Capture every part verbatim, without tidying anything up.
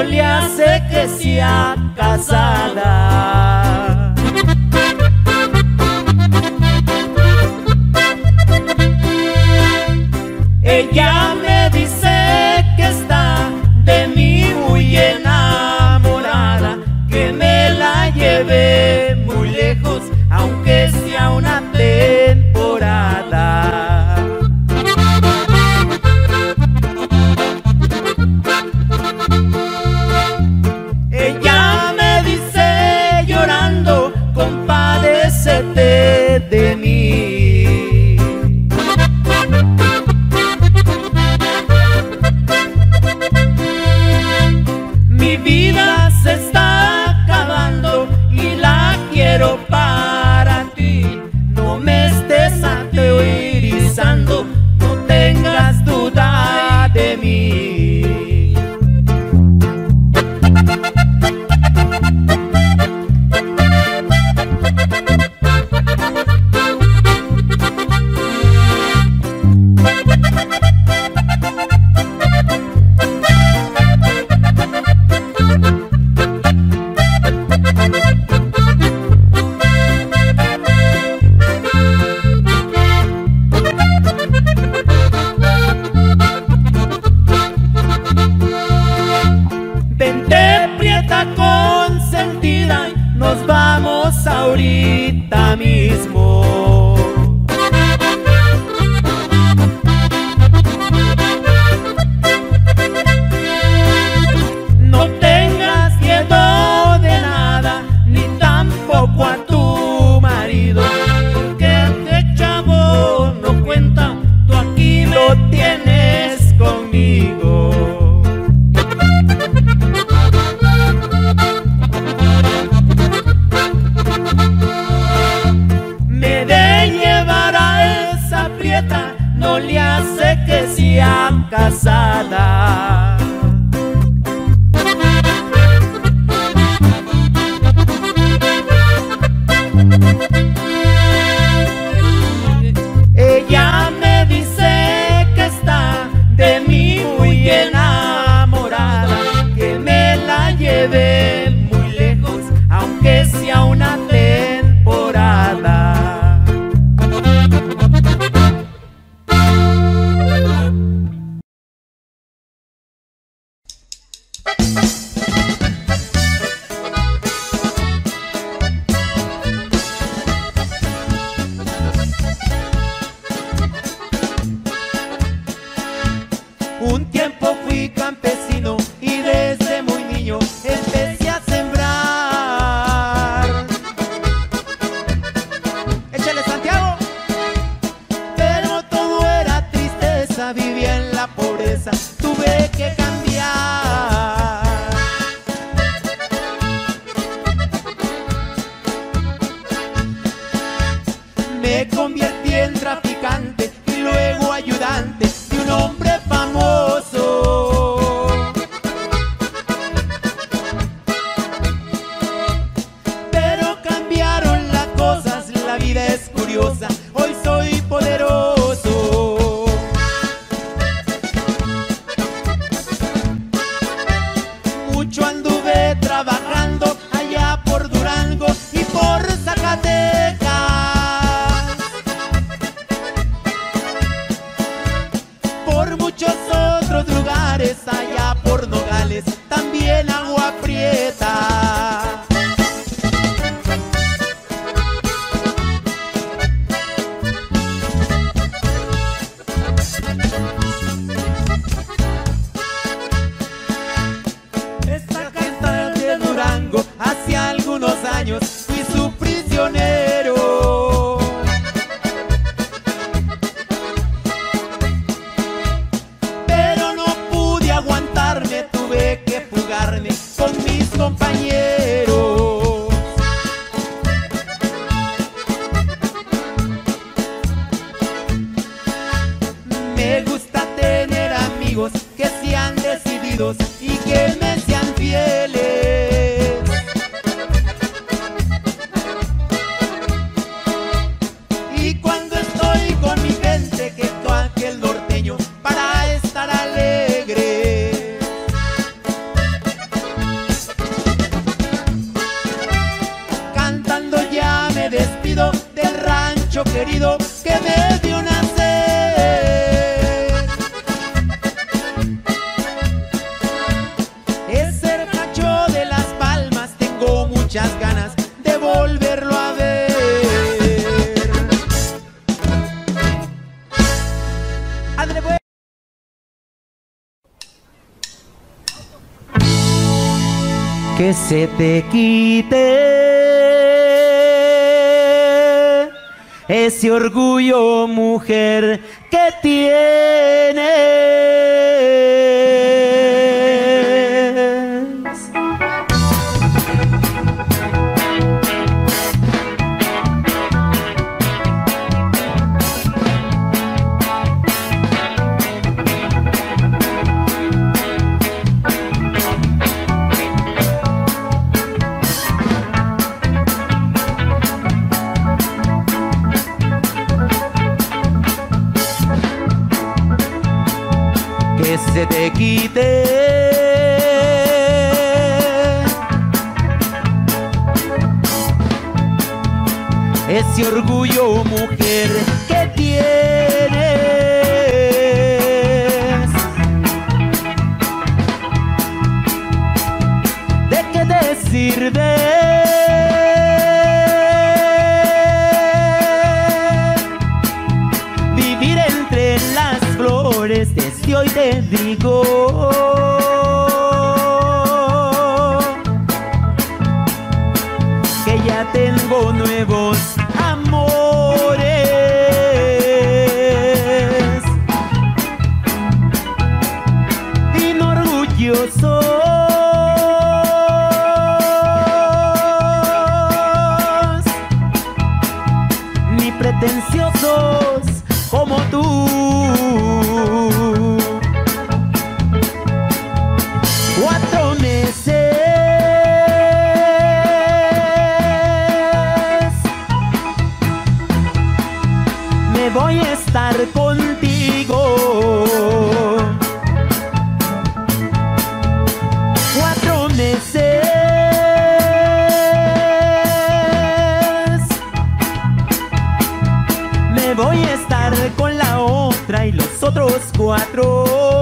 le hace que sea casada. Ella me dice que está de mí muy enamorada, que me la lleve muy lejos, aunque sea una temporada. Ella me dice llorando, compadécete de mí. Mi vida se está acabando y la quiero para ti. No me estés ateorizando, no tengas duda de mí. Vente, prieta consentida, nos vamos ahorita mismo. No tengas miedo de nada, ni tampoco a tu marido, porque este chavo no cuenta, tú aquí lo tienes conmigo. Me de llevar a esa prieta, no le hace que sea casada. Ella me dice que está de mí muy enamorada, que me la lleve muy lejos, aunque sea una temporada. Un tiempo fui campesino y desde muy niño empecé a sembrar. ¡Échale, Santiago! Pero todo era tristeza, vivía en la pobreza, tuve que cambiar. Me convertí en traficante y luego ayudante de un hombre famoso. Pero cambiaron las cosas, la vida es curiosa, hoy soy poderoso. Mucho anduve trabajando allá por Durango y por Zacatecas. Por muchos otros lugares, allá por Nogales, también Agua Prieta. Esta carta de Durango, hace algunos años fui su prisionero. Pero no pude aguantarme, tuve que fugarme con mis compañeros. Me gusta tener amigos que sean decididos y que me sean fieles. Y cuando estoy con mi gente, que todo aquel norteño para estar alegre. Ándale, pues. Que se te quite ese orgullo, mujer, que tienes. Que se te quite ese orgullo, mujer, que tienes. ¿De qué te sirve vivir entre las flores? Desde hoy te digo que ya tengo nuevos amores, inorgullosos ni pretenciosos como tú. Cuatro meses me voy a estar contigo. Cuatro meses me voy a estar con la otra y los otros cuatro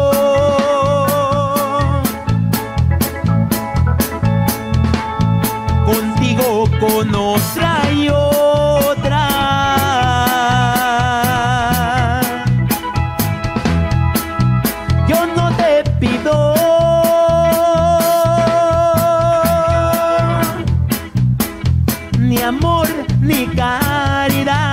contigo, con otra y otra. Yo no te pido ni amor ni caridad.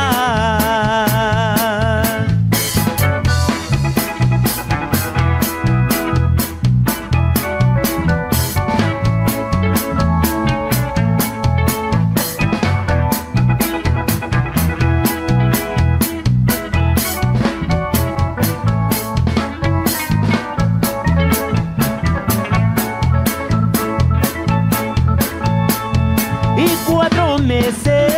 Y cuatro meses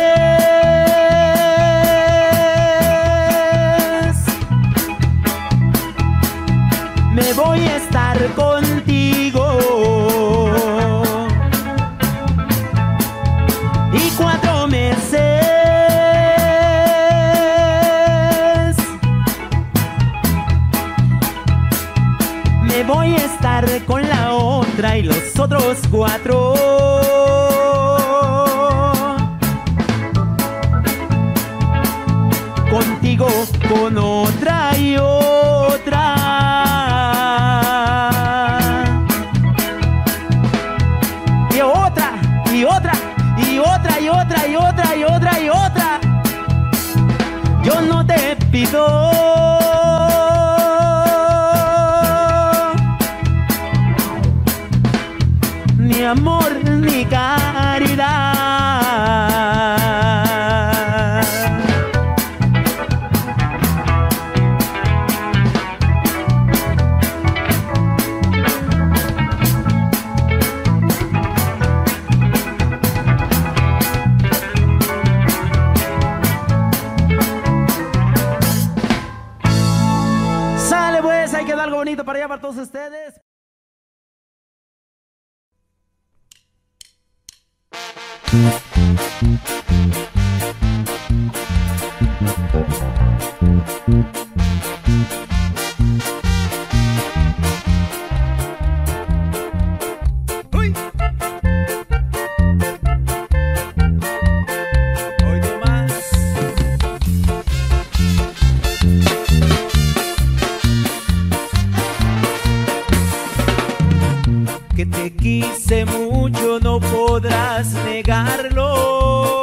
me voy a estar contigo. Y cuatro meses me voy a estar con la otra y los otros cuatro contigo, con otra y otra. Y otra, y otra, y otra, y otra, y otra, y otra, y otra. Yo no te pido ni amor ni caridad. Sale pues, ahí queda algo bonito para allá para todos ustedes. ¡Uy! Hoy no más. quise mucho, no podrás negarlo.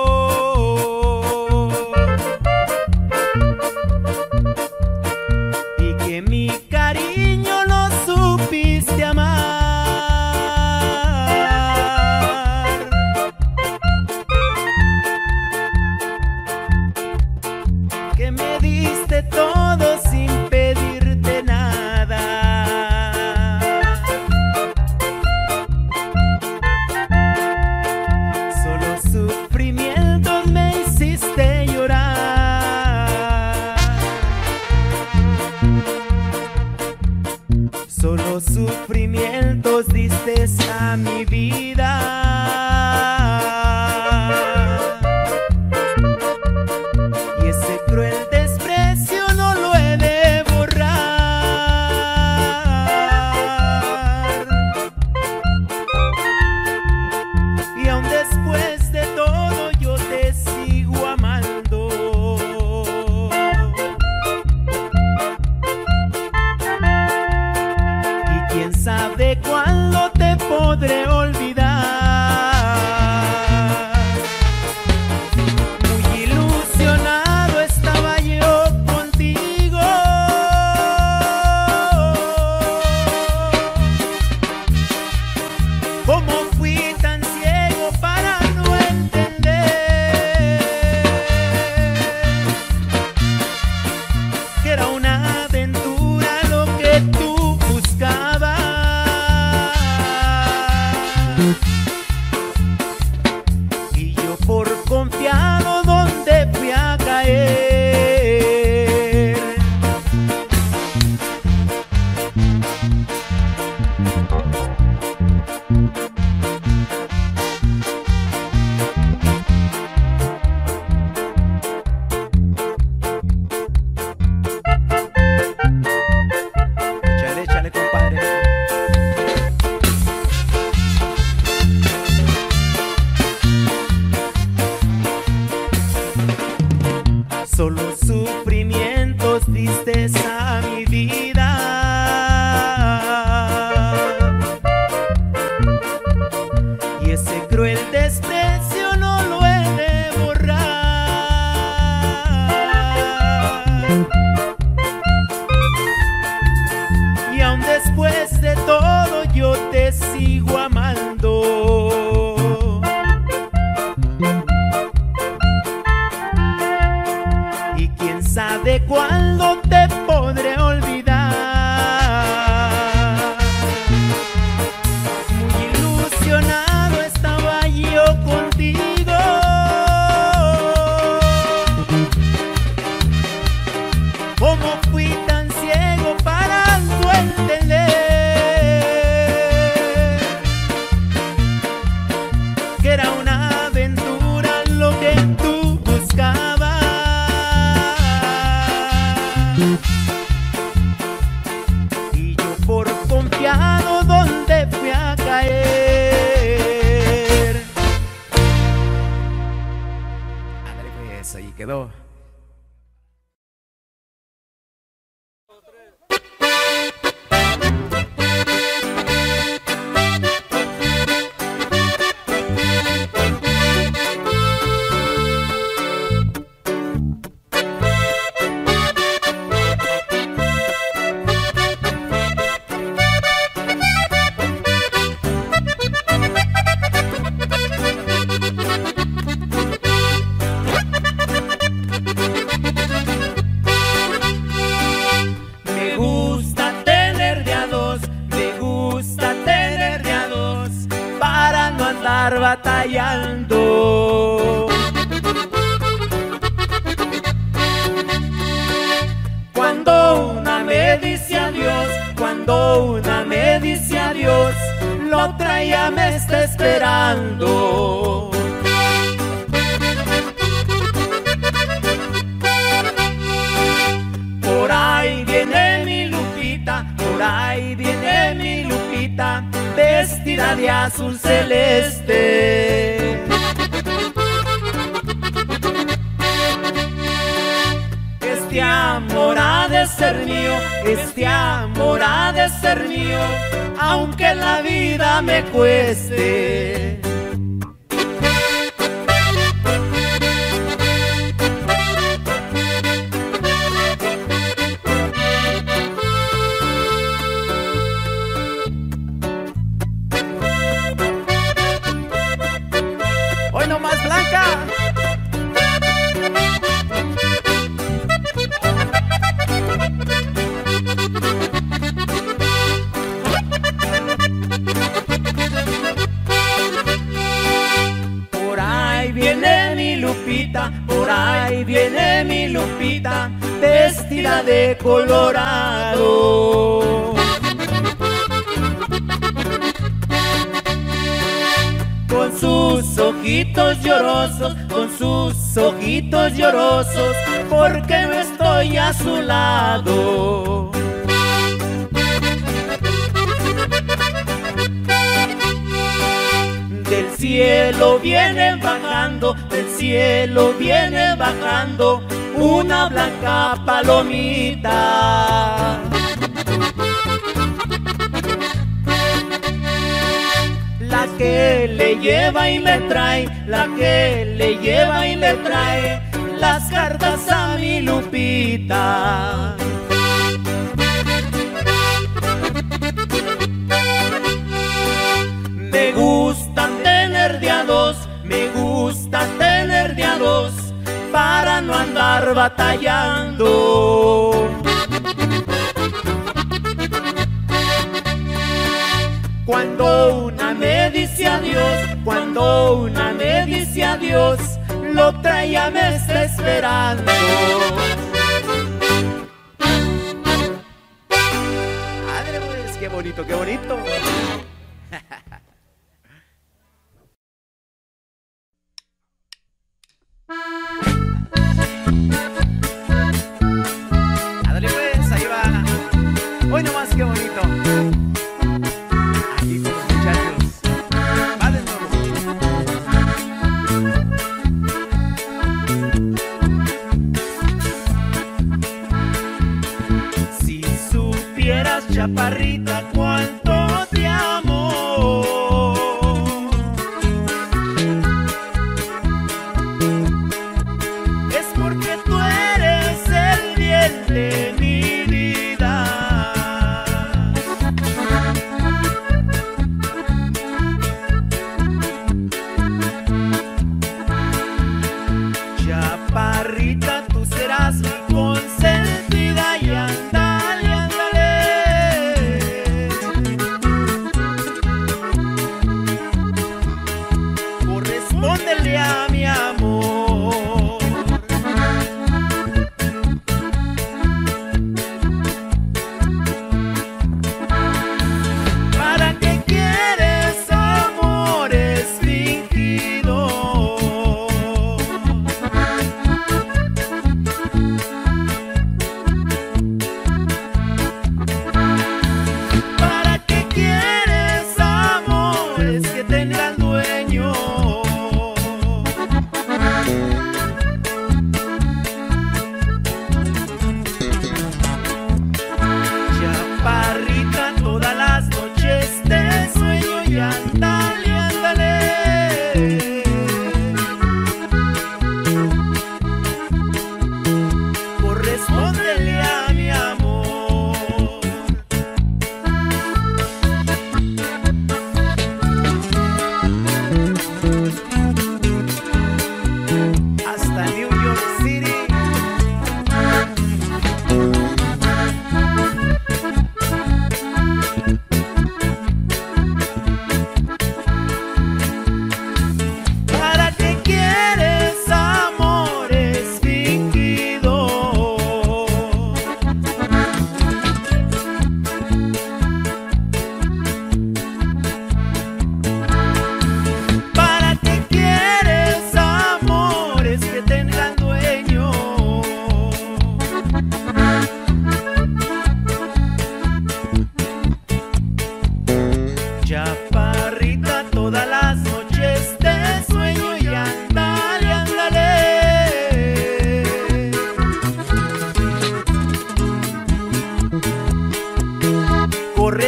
Y que mi cariño no supiste amar. Que me diste todo sin pedirte nada. Sufrimientos me hiciste llorar. Solo sufrimientos diste a mi vida. Y ese cruel desprecio no lo he de borrar. Y aún después de todo yo te sigo amando. Y quién sabe cuándo te podré olvidar. Muy ilusionado estaba yo contigo. ¿Cómo fui tan ciego para no entender que era una aventura lo que tú buscabas? Y yo por confiado, ¿dónde fui a caer? Échale, échale, compadre. Solo sufrimientos diste a mi vida. Y ese cruel desprecio no lo he de borrar. Y aún después de todo yo te sigo amando. Y quién sabe cuándo te podré olvidar. Muy ilusionado estaba yo contigo. ¿Cómo fui tan ciego para no entender que era una aventura lo que tú buscabas? Y yo por confiado, ¿dónde fui a caer? Ándale pues, ahí quedó. Me gusta tener de a dos, me gusta tener de a dos, para no andar batallando. Cuando una me dice adiós, cuando una me dice adiós, la otra ya me está esperando. Por ahí viene mi Lupita, por ahí viene mi Lupita, vestida de azul celeste. Este amor ha de ser ser mío, este amor ha de ser mío, aunque la vida me cueste. Hoy no más, Blanca. Por ahí viene mi Lupita, por ahí viene mi Lupita, vestida de colorado. Con sus ojitos llorosos, con sus ojitos llorosos, porque no estoy a su lado. Del cielo viene bajando, del cielo viene bajando una blanca palomita. La que le lleva y le trae, la que le lleva y le trae las cartas a mi Lupita. Me gusta tener de a dos, me gusta tener de a dos, para no andar batallando. Cuando una me dice adiós, cuando una me dice adiós, la otra ya me está esperando. Madre, pues, qué bonito, qué bonito. Ándale pues, ahí va. Hoy nomás, qué bonito. Aquí con los muchachos. Va de nuevo. Si supieras, chaparrita, cuánto te amo, es porque tú eres el bien de mi vida. Chaparrita, tú serás mi consentida y ándale, ándale.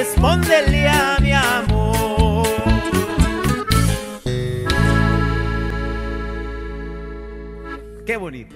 respóndele a mi amor. Qué bonito.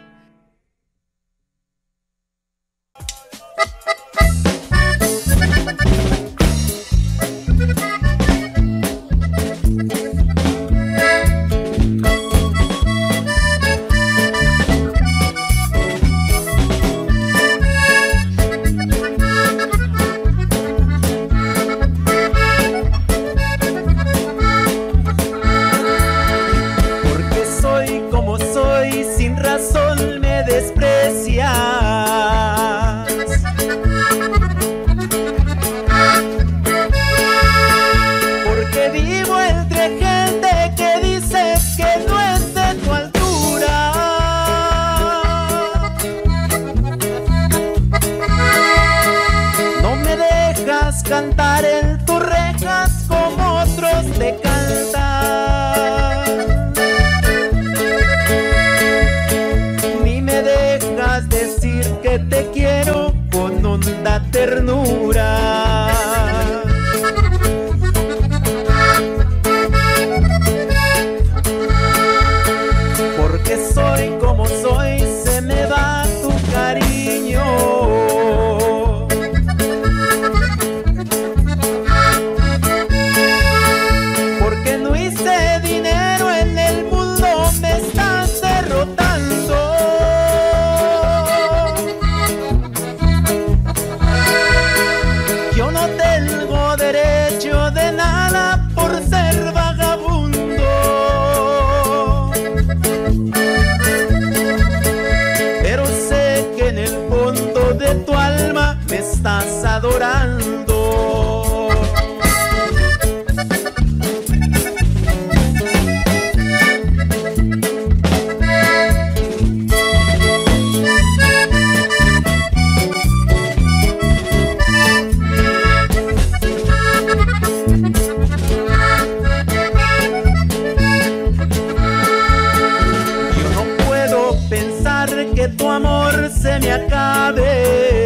Cantar en tus rejas como otros te cantan, ni me dejas decir que te quiero con honda ternura. Porque soy como soy, se me va tu cariño. Estás adorando. Yo no puedo pensar que tu amor se me acabe.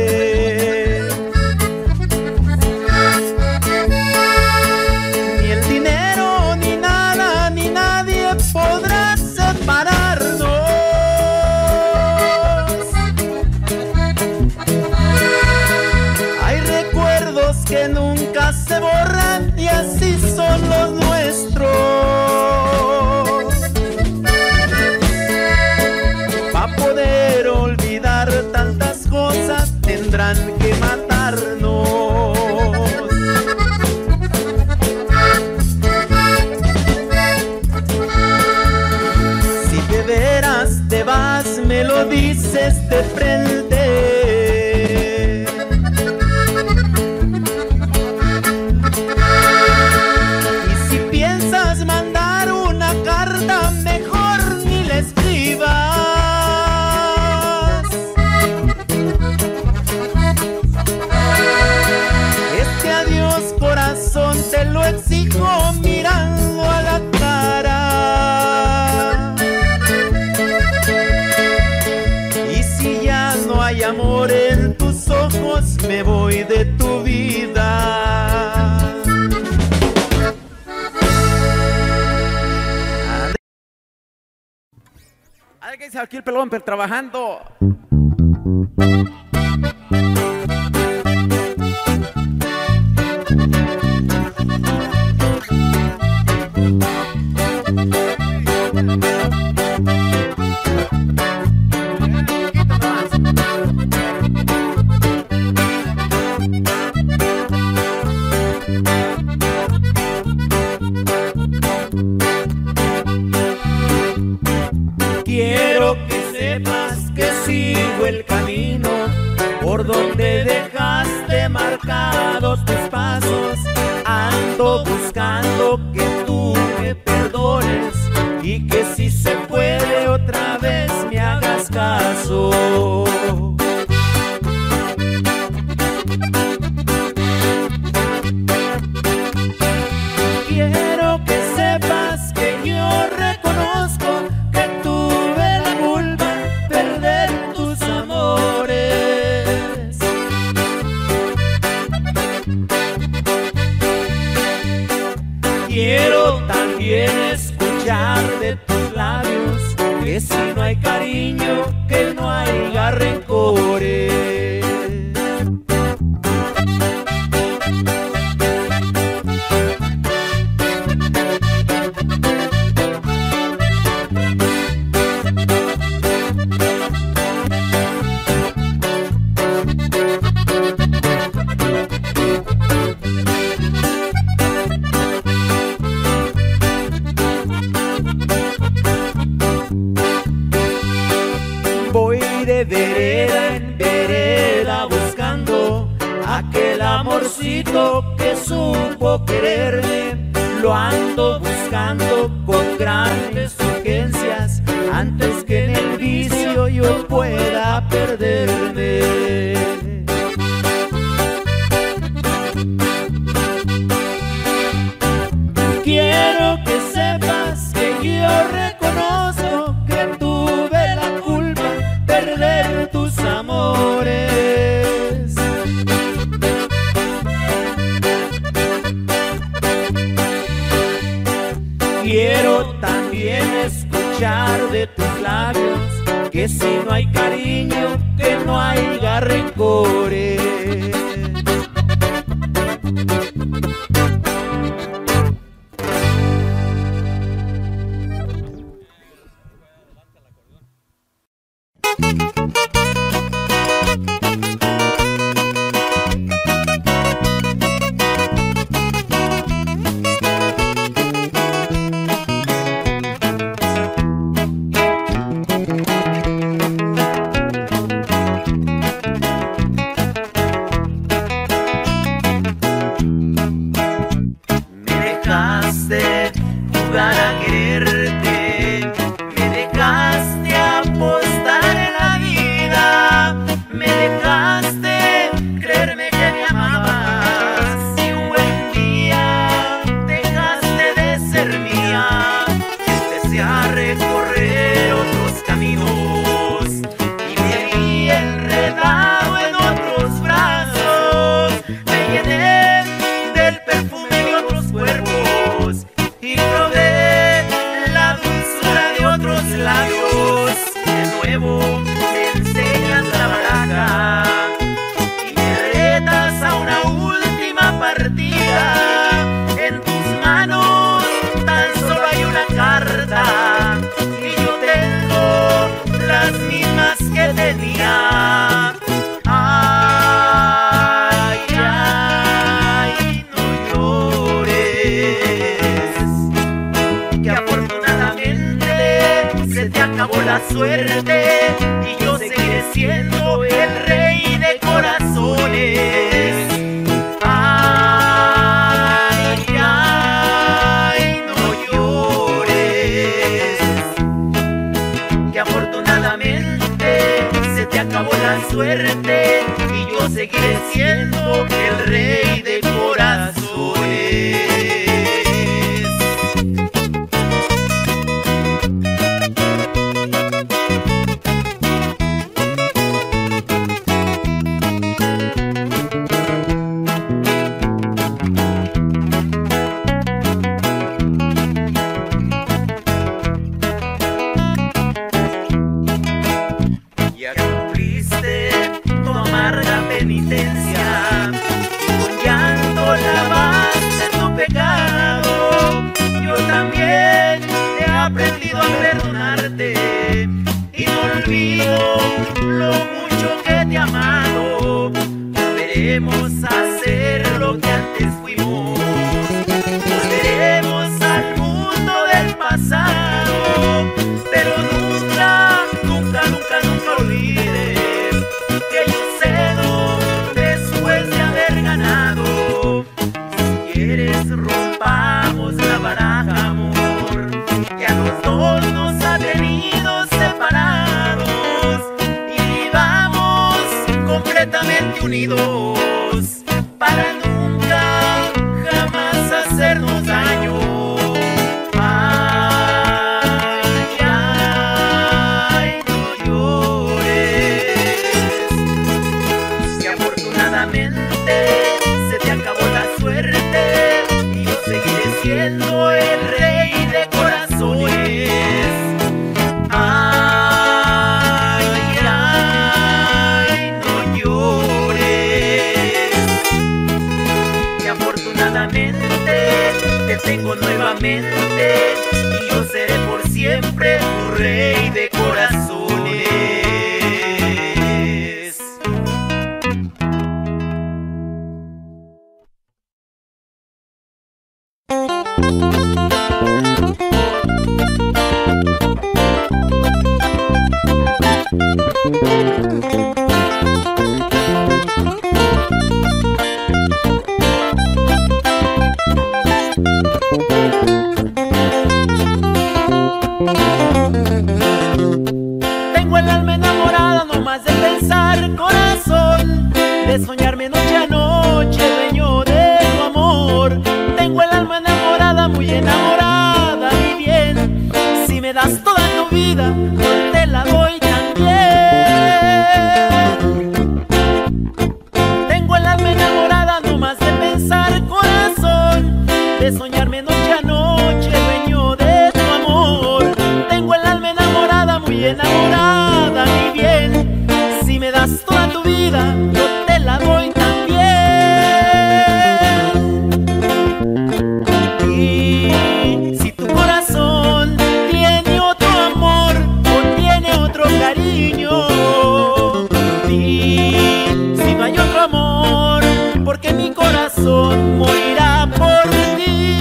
Que nunca se borran y así son los nuestros. Para poder olvidar tantas cosas tendrán que matarnos. Si de veras te vas, me lo dices de frente. Te lo exijo mirando a la cara. Y si ya no hay amor en tus ojos, me voy de tu vida. Alguien se aquí el pelón, pero trabajando. Quiero que sepas que sigo el camino por donde dejaste marcados tus pasos. Ando buscando que tú me perdones y que si se puede otra vez me hagas caso. Quiero que sepas que yo reconozco que tuve la culpa de perder tus amores. cariño, que no haya rencores. De vereda en vereda buscando aquel amorcito que supo quererme. Lo ando buscando con grandes urgencias antes que en el vicio yo pueda perderme. Quiero que sepas que yo reconozco que tuve la culpa perder tus amores. Quiero también escuchar de tus labios que si no hay cariño, que no haya rencores. Suerte y yo seguiré siendo el rey de corazones. Ay, ay, no llores, que afortunadamente se te acabó la suerte y yo seguiré siendo el rey de corazones. Y no olvido lo mucho que te he amado. Volveremos a ser lo que antes fuimos. Volveremos al mundo del pasado. Pero nunca, nunca, nunca, nunca olvides que yo cedo después de haber ganado. Si quieres rompamos la baraja, amor, que a los dos nos ha tenido separados y vivamos completamente unidos para nunca jamás hacernos daño. Ay, ay, no llores, que afortunadamente se te acabó la suerte y yo seguiré siendo el rey de corazones. Ah, tengo nuevamente y yo seré por siempre tu rey de corazones. Tengo el alma enamorada nomás de pensar, corazón, de soñarme noche a noche, dueño de tu amor. Tengo el alma enamorada, muy enamorada, mi bien. Si me das toda tu vida, yo te la doy también. Tengo el alma enamorada nomás de pensar, corazón, de soñarme noche a noche, dueño de tu amor. Tengo el alma enamorada, muy enamorada, mi bien. Si me das toda tu vida, yo te la doy también. Y si tu corazón tiene otro amor o tiene otro cariño, y si no hay otro amor, porque mi corazón morirá por ti.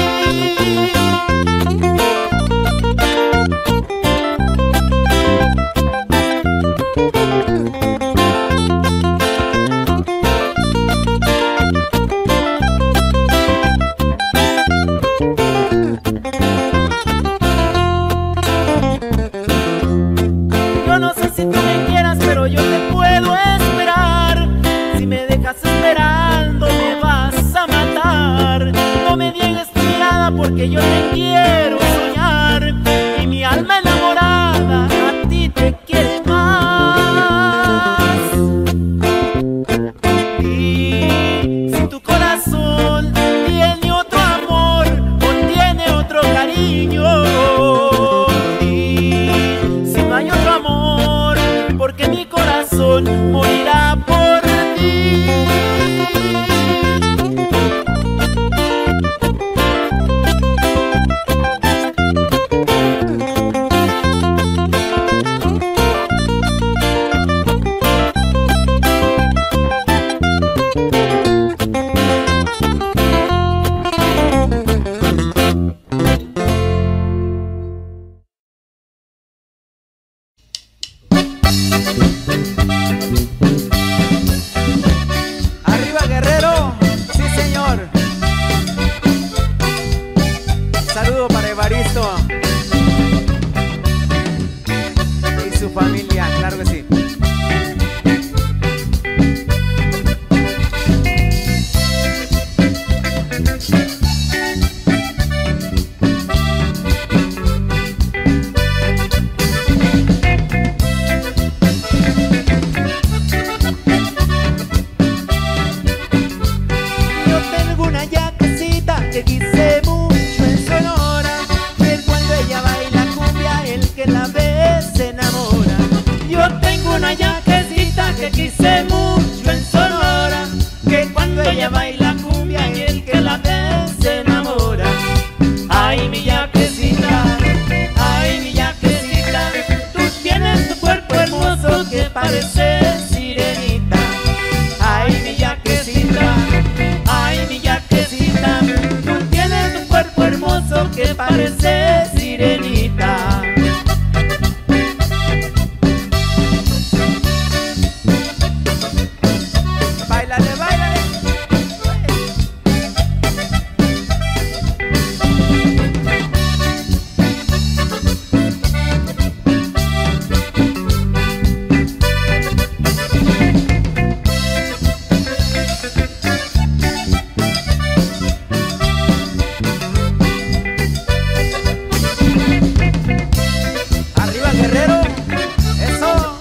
Yo no sé si tú me quieras, pero yo te puedo esperar. Si me dejas esperando, me vas a matar. No me niegues tu mirada, porque yo te quiero soñar. Y mi alma enamorada a ti te quiere más. Y si tu corazón tiene otro amor o tiene otro cariño, y si no hay otro amor, porque mi corazón morirá por ti. Arriba Guerrero, sí señor. Saludo para Evaristo y su familia, claro que sí. Yo tengo una yaquecita que quise mucho en Sonora, que cuando ella baila cumbia, el que la ve se enamora. Yo tengo una yaquecita que quise mucho en Sonora, que cuando ella baila cumbia, y el que la ve se enamora. Ay, mi yaquecita, ay, mi yaquecita, tú tienes tu cuerpo hermoso que parece sirenita. Ay, mi yaquecita, ay, mi yaquecita, tú tienes tu cuerpo hermoso que parece sirenita. Báilale, báilale. Arriba Guerrero, eso.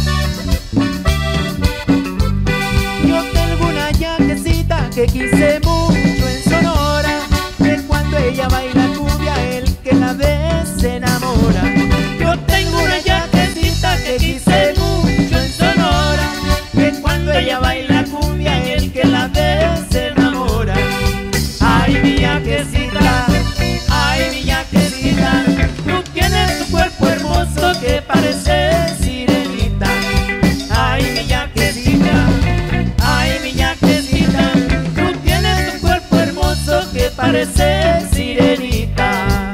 Yo tengo una yaquecita que quise mucho en Sonora, que cuando ella baila cumbia, el que la ve se enamora. Yo tengo una yaquecita que quise mucho en Sonora, que cuando ella baila cumbia, el que la ve se enamora. Ay, mi yaquecita, pareces sirenita.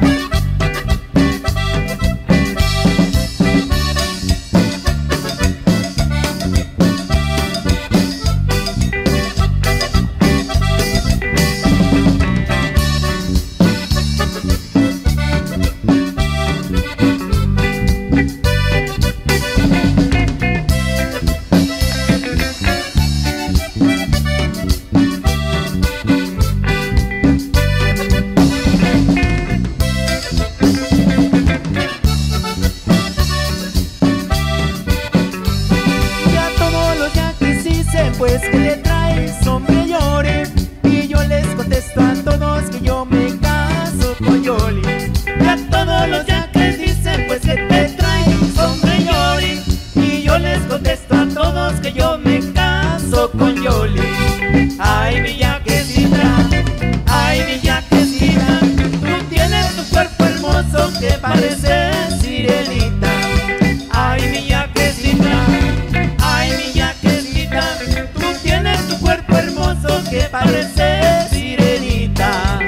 Pues que le traes, hombre, llore. Y yo les contesto a todos que yo me caso con Yoli. Y a todos los yaques dicen pues que te traes, hombre, llore. Y yo les contesto a todos que yo me caso con Yoli. Ay, mi yaquecita, ay, mi yaquecita, tú tienes tu cuerpo hermoso que parece sirenita. Ay, mi yaquecita, ay, mi yaquecita, tu cuerpo hermoso que parece sirenita.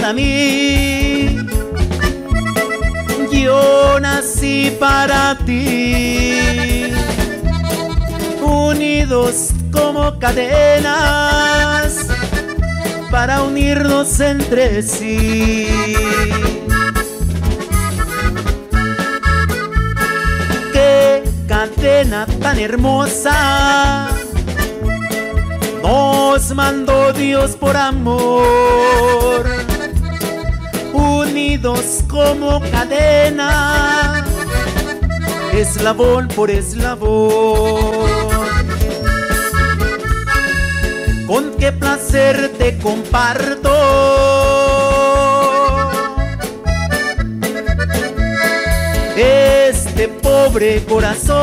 para mí. Yo nací para ti. Unidos como cadenas para unirnos entre sí. Qué cadena tan hermosa nos mandó Dios por amor. Unidos como cadena, eslabón por eslabón. Con qué placer te comparto este pobre corazón.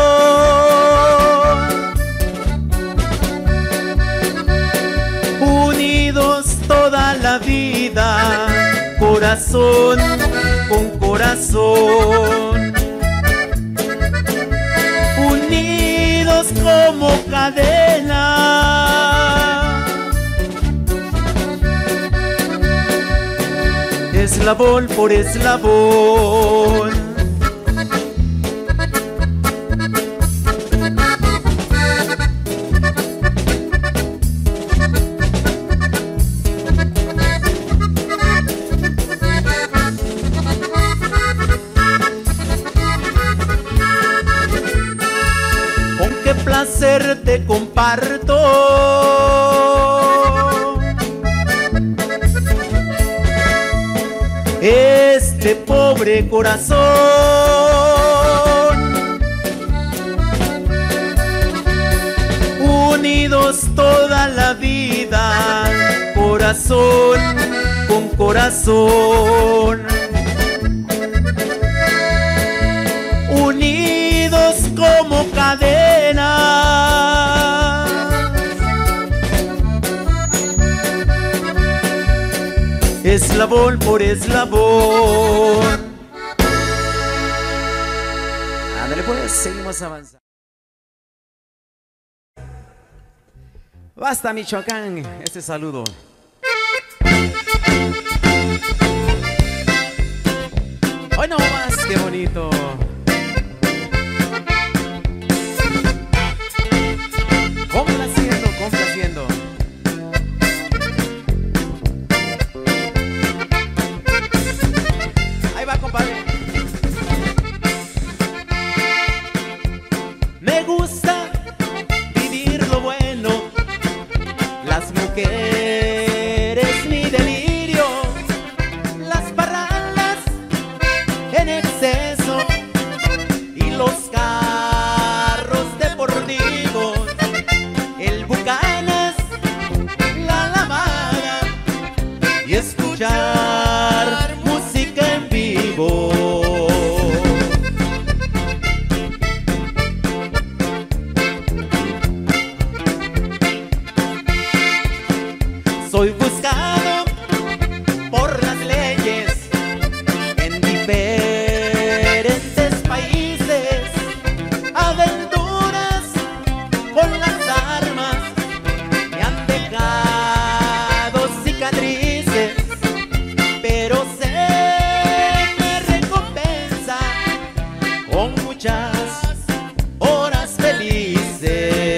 Unidos toda la vida, corazón con corazón. Unidos como cadena, eslabón por eslabón. Con qué placer te comparto este pobre corazón. Unidos toda la vida, corazón con corazón. Unidos como cadena, eslabón por eslabón. Ándale pues, seguimos avanzando. Basta Michoacán, este saludo. Hoy no más, qué bonito. Complaciendo, complaciendo. Ahí va, compadre. Me gusta vivir lo bueno, las mujeres mi delirio, las parrandas en exceso y los carros deportivos, el Bucanas, la lavada y escuchar música en vivo. Soy buscado por las leyes en diferentes países, aventuras con las armas me han dejado cicatrices, pero se me recompensa con muchas horas felices.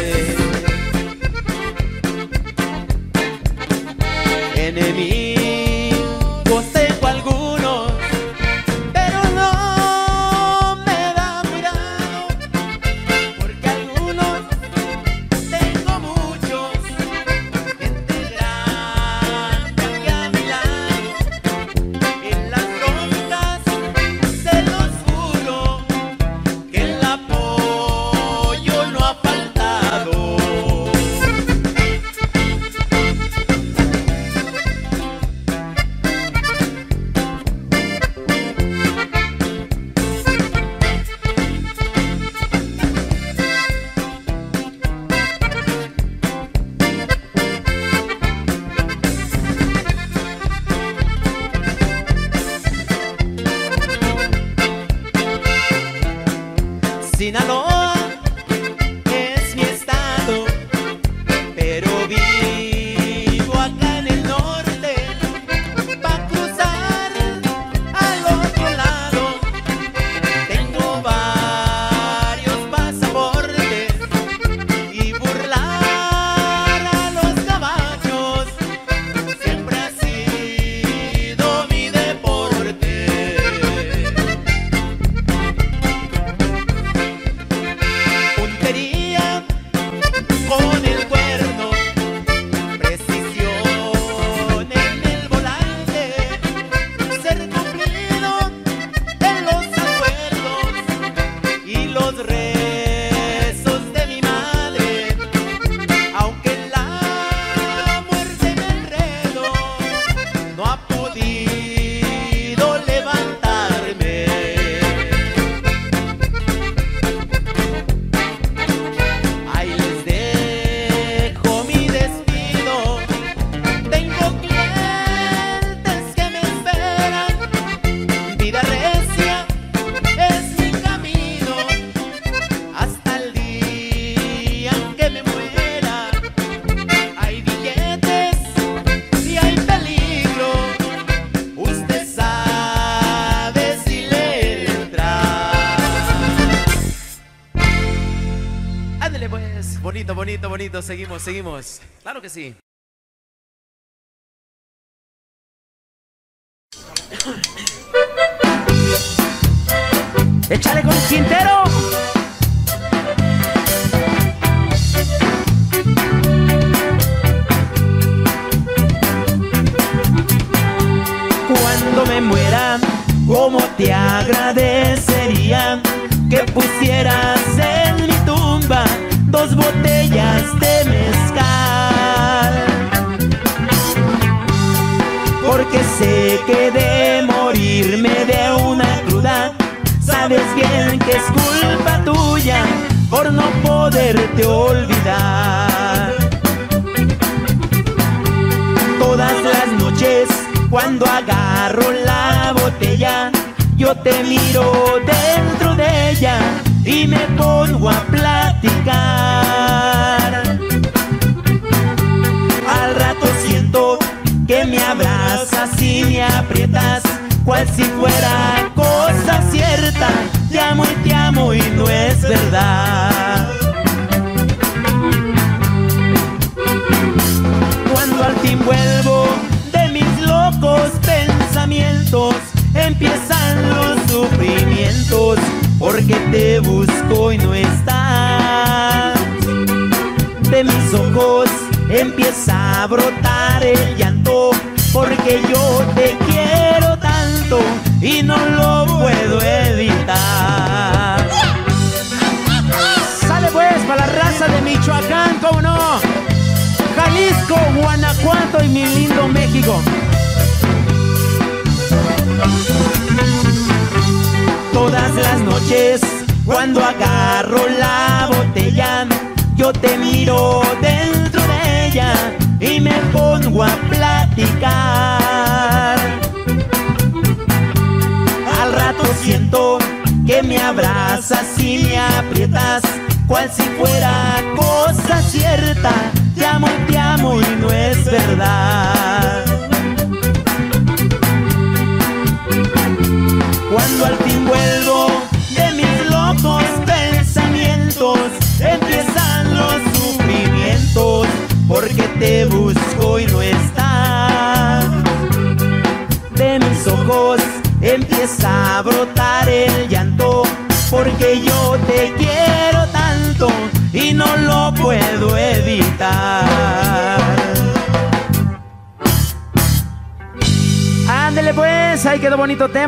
Enemigos tengo algunos, pero no me da cuidado, porque algunos tengo muchos, gente grande aquí a mi lado. En las broncas se los juro que el apoyo no ha faltado. Sinaloa es mi estado, pero vivo acá en el norte. bonito, bonito, bonito. Seguimos, seguimos. Claro que sí. ¡Échale con el Quintero! Cuando me muera, ¿cómo te agradecería que pusieras en mi tumba dos botellas de mezcal? Porque sé que de morirme de una cruda, sabes bien que es culpa tuya por no poderte olvidar. Todas las noches cuando agarro la botella, yo te miro dentro de ella y me pongo a platicar. Al rato siento que me abrazas y me aprietas, cual si fuera cosa cierta. Te amo y te amo y no es verdad. Cuando al fin vuelvo de mis locos pensamientos, empiezan los sufrimientos, porque te busco y no estás. De mis ojos empieza a brotar el llanto, porque yo te quiero tanto y no lo puedo evitar. Sale pues para la raza de Michoacán, ¿cómo no? Jalisco, Guanajuato y mi lindo México. Todas las noches cuando agarro la botella, yo te miro dentro de ella y me pongo a platicar. Al rato siento que me abrazas y me aprietas, cual si fuera cosa cierta. Te amo y te amo y no es verdad. Cuando al fin vuelvo de mis locos pensamientos, empiezan los sufrimientos, porque te busco y no estás. De mis ojos empieza a brotar el llanto, porque yo te quiero tanto y no lo puedo evitar. Ándele pues, ahí quedó bonito tema.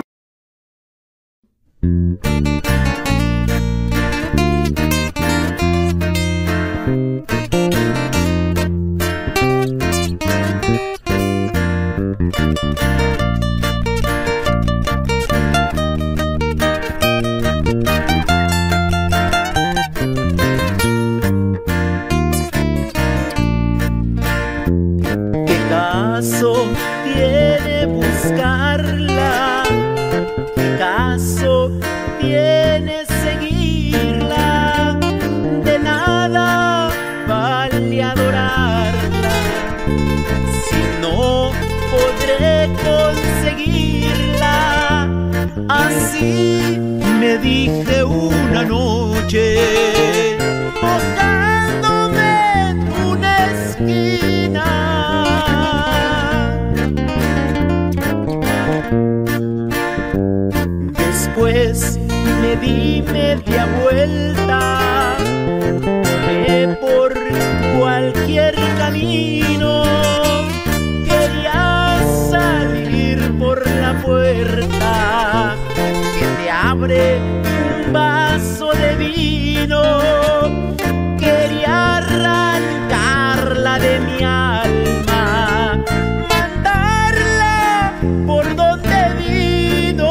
¿Qué caso tiene buscarla? ¿Qué caso tiene seguirla? De nada vale adorarla si no podré conseguirla. Así me dije una noche, tocándome en una esquina. Después me di media vuelta, tomé por cualquier camino. Quería salir por la puerta que te abre un vaso de vino. Quería arrancarla de mi alma, mandarla por donde vino.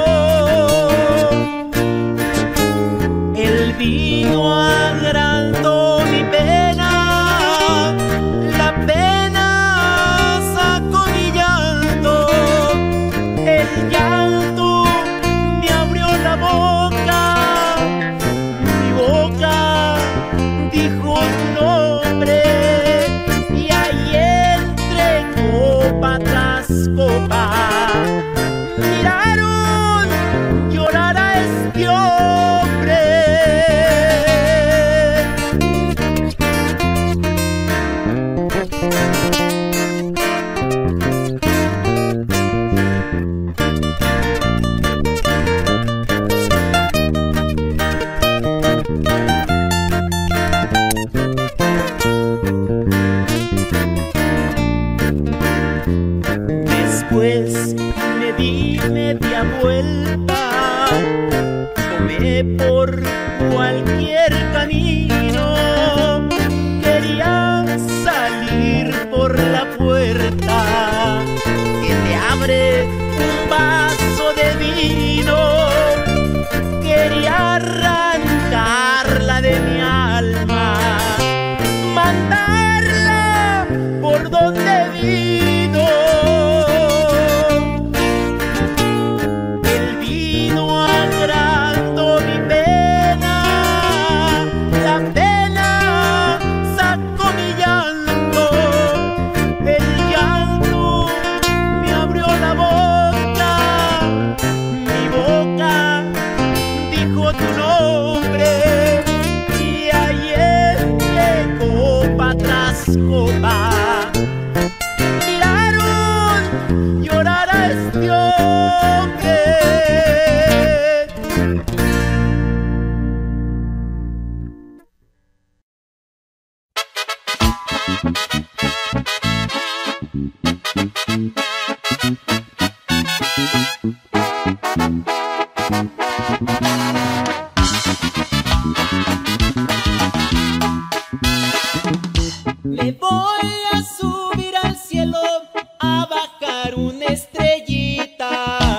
El vino agrandó mi pena, la pena sacó mi llanto. El llanto me abrió la boca, mi boca dijo tu nombre, y ahí entre copa tras copa miraron llorar a este hombre. media vuelta, tomé por cualquier camino, quería salir por la puerta que te abre un vaso de vino, quería arrancarla de mi alma, mandarla por donde vino. El vino agrandó mi pena, la pena sacó mi llanto, el llanto me abrió la boca, mi boca dijo tu nombre, y ayer de copa tras copa miraron llorar a este hombre. Me voy a subir al cielo a bajar una estrellita.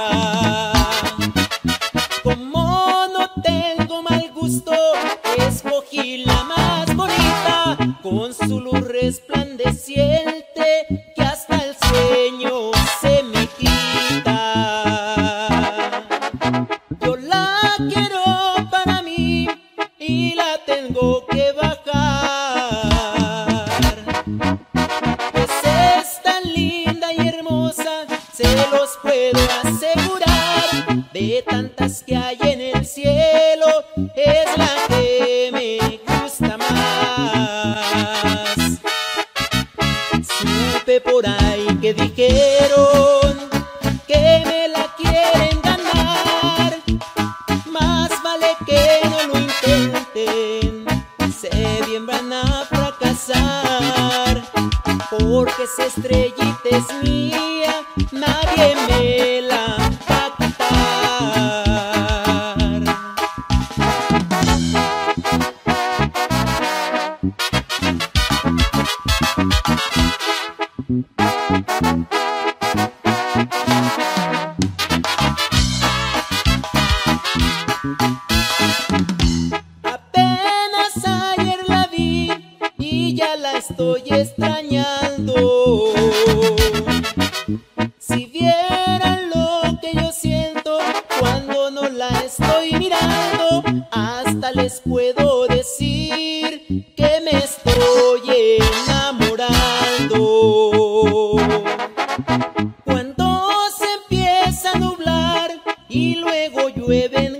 Como no tengo mal gusto, escogí la más bonita, con su luz resplandeciente que hasta el sueño se me quita. Yo la quiero para mí y la tengo que bajar. Se los puedo asegurar, de tantas que hay en el cielo, es la que me gusta más. Supe por ahí que dijeron que me la quieren ganar, más vale que no lo intenten, se bien van a fracasar, porque esa estrellita es mía, nadie me la va a quitar. Apenas ayer la vi y ya la estoy extrañando. Si vieran lo que yo siento cuando no la estoy mirando, hasta les puedo decir que me estoy enamorando. Cuando se empieza a nublar y luego llueven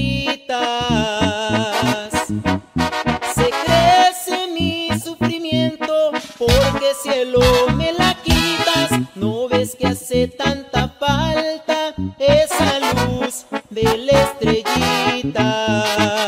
gotitas, se crece mi sufrimiento, porque cielo me la quitas. ¿No ves que hace tanta falta esa luz de la estrellita?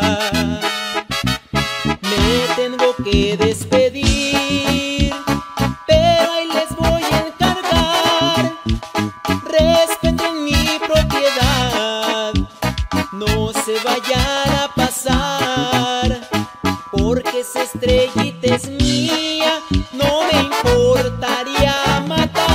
Me tengo que despedir, pero ahí les voy a encargar, respeten mi propiedad, no se vayan a pasar, porque esa estrellita es mía, no me importaría matar.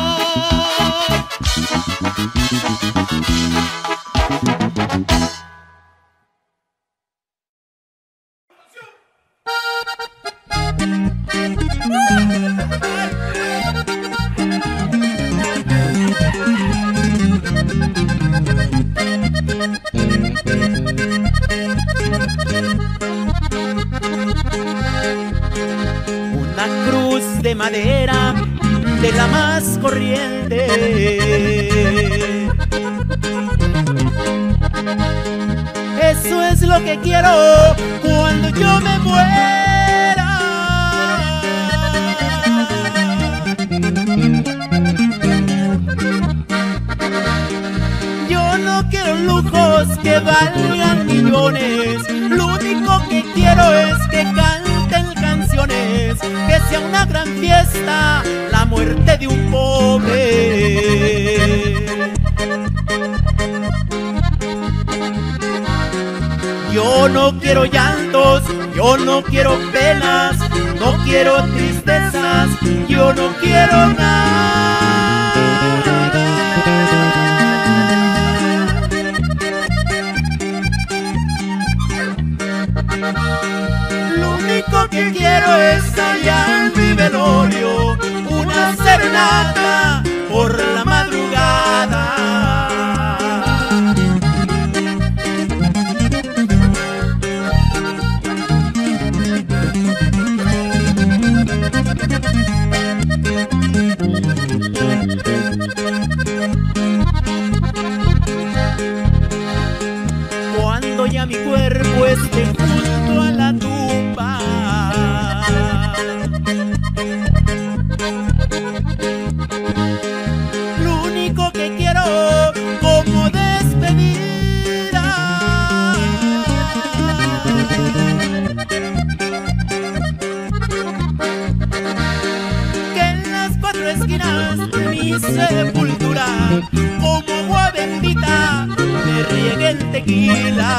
Una cruz de madera de la más corriente, eso es lo que quiero cuando yo me muera. Yo no quiero lujos que valgan millones, lo único que quiero es que canten canciones, que sea una gran fiesta la muerte de un pobre. Yo no quiero llantos, yo no quiero penas, no quiero tristezas, yo no quiero nada. Lo único que quiero es allá en mi velorio una serenata por la madrugada. Cuando ya mi cuerpo esté junto a la tumba, lo único que quiero como despedida que en las cuatro esquinas de mi sepultura, como agua bendita, me rieguen tequila.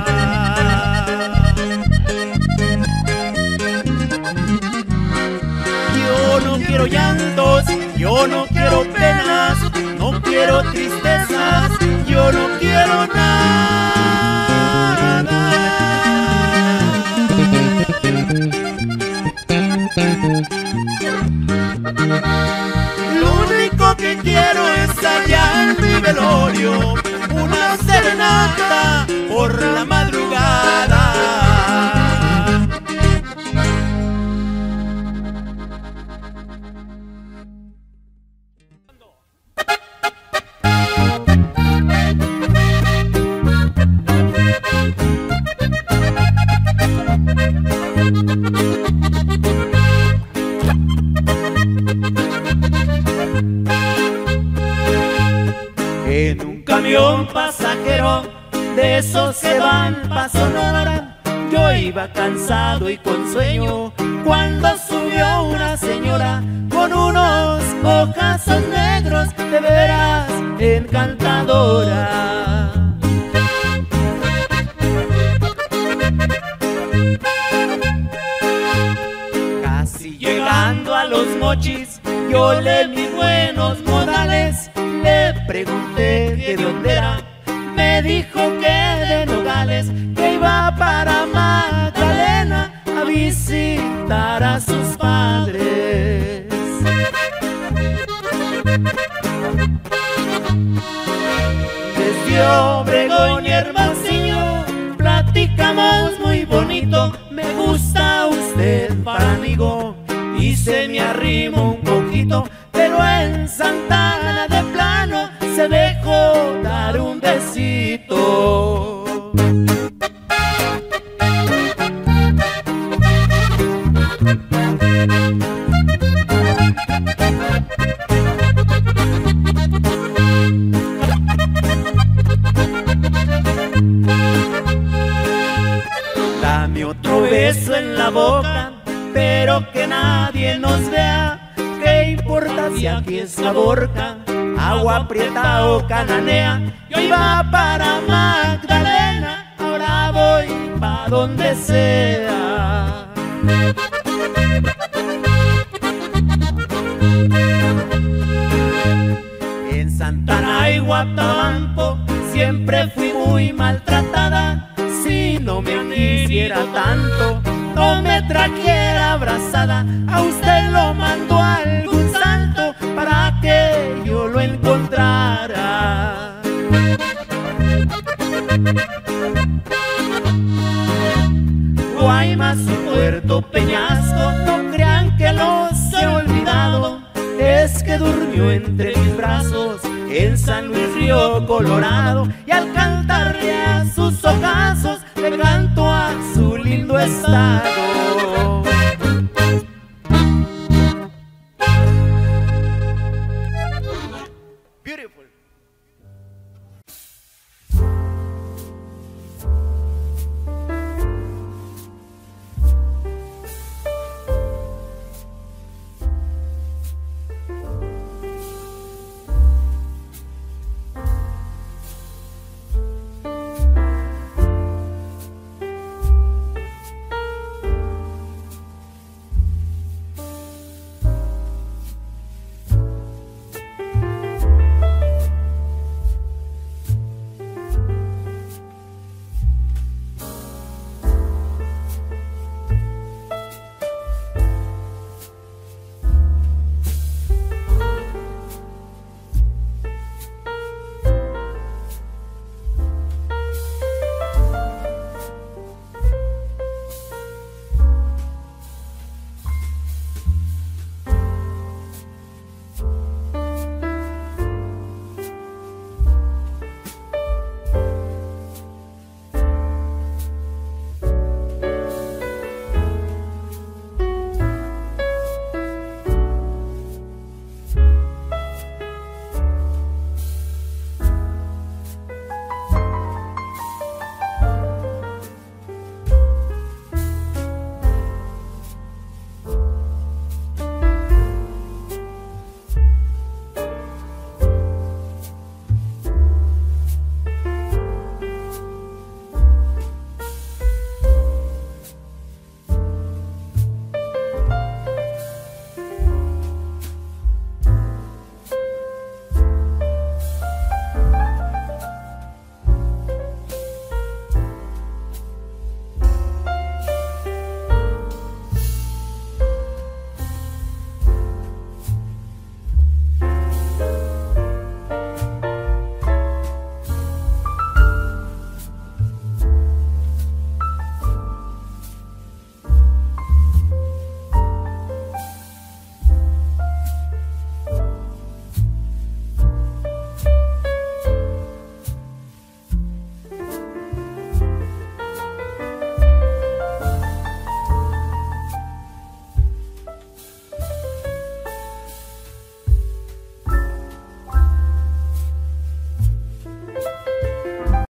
Yo no quiero llantos, yo no quiero penas, no quiero tristezas, yo no quiero nada. Lo único que quiero es allá en mi velorio una serenata por la madrugada. En un camión pasajero de esos que van pa' Sonora, yo iba cansado y con sueño cuando subió una señora con unos ojazos negros, de veras encantadora. Casi llegando a Los Mochis, yo le vi buenos modales. Le pregunté que de dónde era, me dijo que de Nogales, que iba para Magdalena a visitar a sus padres. Desde Obregón y Hermosillo platicamos muy bonito, me gusta usted para amigo, y se me arrimó un poquito, pero en Santa Ana de plano se dejó dar un besito. Dame otro beso en la boca, pero que nadie nos vea. ¿Qué importa si aquí es la Borca, agua prieta o cananea? Yo iba para Magdalena, ahora voy pa' donde sea. En Santana y Guatabampo siempre fui muy maltratada. Si no me quisiera tanto, no me trajera abrazada. A usted lo mandó a algún santo para que yo lo encontrara. Guaymas y Puerto Peñasco, no crean que los he olvidado. Es que durmió entre mis brazos en San Luis Río Colorado, y al cantarle a sus ojazos le canto a su lindo estado.